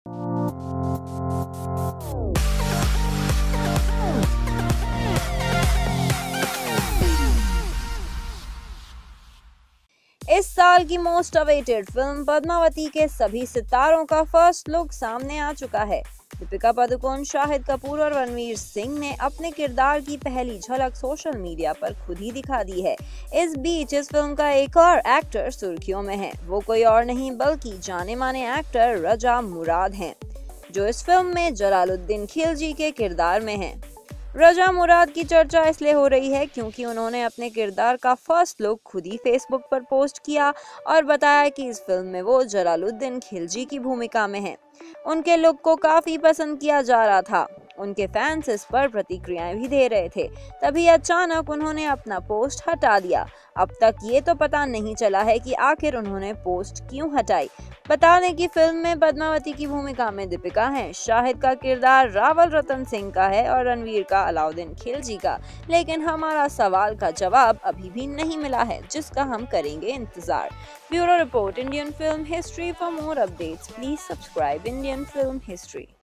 इस साल की मोस्ट अवेटेड फिल्म पद्मावती के सभी सितारों का फर्स्ट लुक सामने आ चुका है। दीपिका पादुकोण, शाहिद कपूर और रणवीर सिंह ने अपने किरदार की पहली झलक सोशल मीडिया पर खुद ही दिखा दी है। इस बीच इस फिल्म का एक और एक्टर सुर्खियों में है। वो कोई और नहीं बल्कि जाने माने एक्टर रजा मुराद हैं, जो इस फिल्म में जलालुद्दीन खिलजी के किरदार में हैं। रजा मुराद की चर्चा इसलिए हो रही है क्योंकि उन्होंने अपने किरदार का फर्स्ट लुक खुद ही फेसबुक पर पोस्ट किया और बताया कि इस फिल्म में वो जलालुद्दीन खिलजी की भूमिका में हैं। उनके लुक को काफी पसंद किया जा रहा था। उनके फैंस इस पर प्रतिक्रियाएं भी दे रहे थे। तभी अचानक उन्होंने अपना पोस्ट हटा दिया। अब तक ये तो पता नहीं चला है कि आखिर उन्होंने पोस्ट क्यों हटाई। बता दें कि फिल्म में पद्मावती की भूमिका में दीपिका हैं, शाहिद का किरदार रावल रतन सिंह का है और रणवीर का अलाउद्दीन खिलजी का। लेकिन हमारा सवाल का जवाब अभी भी नहीं मिला है, जिसका हम करेंगे इंतजार। Bureau report, Indian film history. For more updates please subscribe Indian film history.